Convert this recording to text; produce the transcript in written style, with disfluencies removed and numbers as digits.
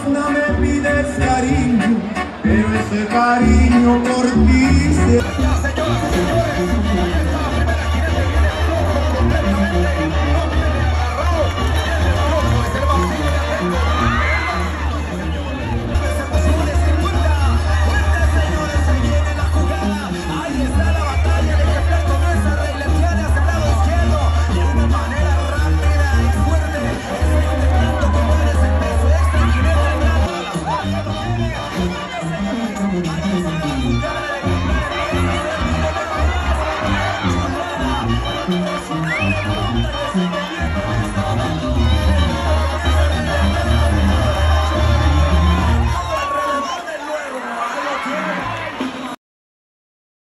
limosna me pides cariño, pero ese cariño por ti se... Señoras y señores.